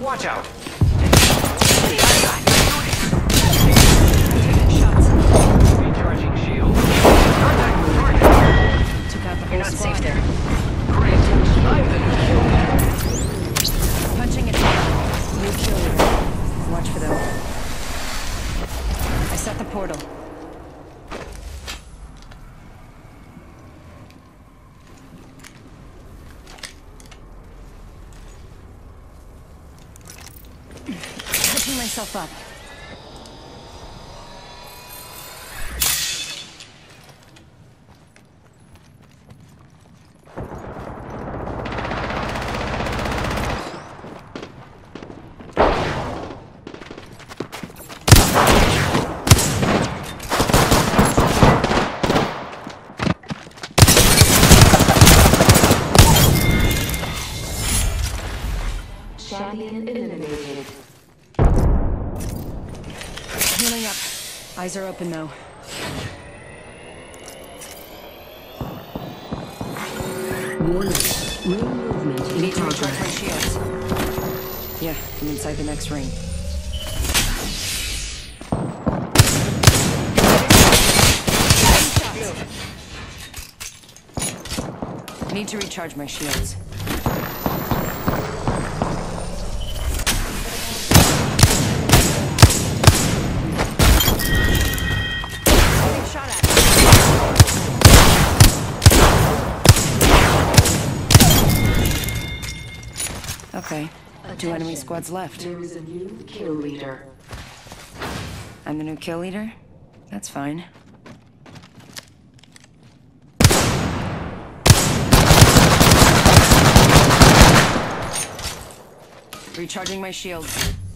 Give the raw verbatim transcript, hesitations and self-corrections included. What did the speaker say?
Watch out! Recharging shield. Contact with target. Took out the You're whole not squad. safe there. Great. I'm the new kill leader. Punching it down. New kill leader. Watch for them. I set the portal. Catching myself up. Champion eliminated. Healing up. Eyes are open though. Warning. Ring movement in Need to recharge my progress. shields. Yeah, I'm inside the next ring. Need to recharge my shields. Getting shot at. Okay, two enemy squads left. There is a new kill leader. I'm the new kill leader? That's fine. Recharging my shields.